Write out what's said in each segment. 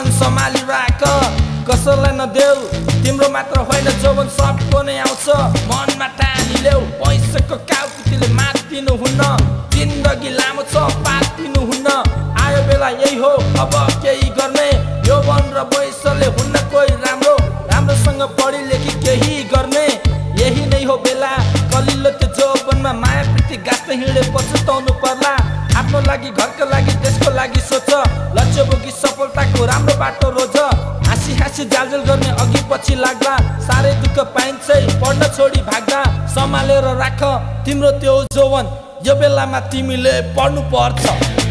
जोवन सम्हाली राख कसैलाई नदेऊ तिम्रो मात्र होइन जोवन सबको नै आउँछ मनमा ठानी ल्याऊ पैसाको काउकुतीले मात्दिनु हुन्न जिन्दगी लामो छ पात्दिनु हुन्न आयो बेला यही हो अब केही गर्ने यौवन र वयसले हुन्न कोही राम्रो राम्रोसँग पढी लेखी केही गर्ने यही नै हो बेला कलिलो त्यो जौवनमा माया प्रीति गाँच्दै हिँडे पछुताउनु पर्ला आफ्नो लागि घरको लागि देशको लागि सोच लक्ष्य बोकी सफलताको राम्रो बाटो रोज हाँसी हाँसी जालजाल गर्ने अघि पछि लाग्दा साह्रै दुःख पाइन्छ पढ्न छोडी भाग्दा सम्हालेर राख तिम्रो त्यो जौवन यो बेलामा तिमीले पढ्नु पर्छ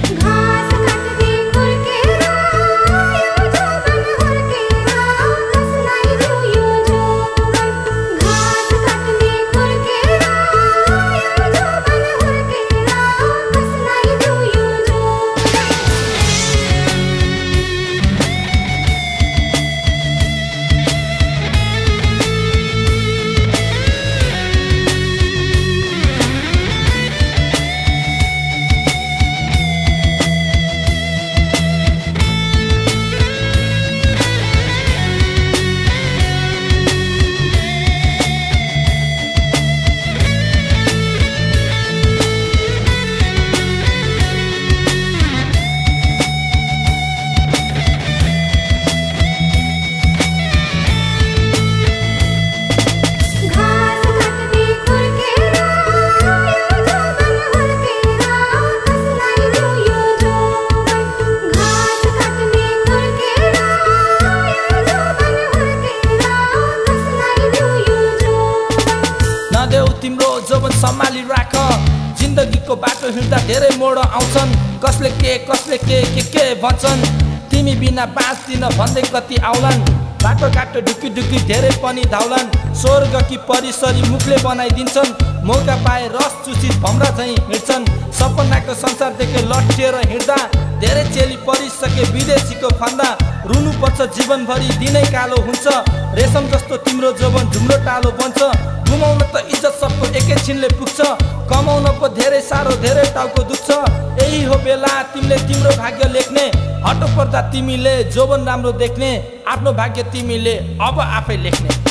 तिम्रो जौवन सम्हाली राख जिन्दगीको बाटो हिँड्दा धेरै मोड आउँछन् कसले के भन्छन् तिमी बिना बाँच्दिन भन्दै कति आउलान् बाटो घाटो ढुकी ढुकी धेरै पनि धाउलान् स्वर्ग कि परिसरी मुखले बनाइदिन्छन् मौका पाए रस चुसी भम्रा झैँ हिँड्छन् सपनाको संसार देखे लट्ठिएर हिँड्दा धेरै चेली परिसके विदेशीको फन्दा रुनुपर्छ जीवनभरि दिनै कालो हुन्छ रेशम जस्तो तिम्रो जौवन ढुङ्ग्रो टालो बन्छ गुमाउन त इज्जत सबको एकैछिनले पुग्छ कमाउन पो धेरै साह्रो धेरै टाउको दुख्छ यही हो बेला तिमीले तिम्रो भाग्य लेख्ने हटो पर्दा तिमीले जौवन राम्रो देख्ने आफ्नो भाग्य तिमीले अब आफै लेख्ने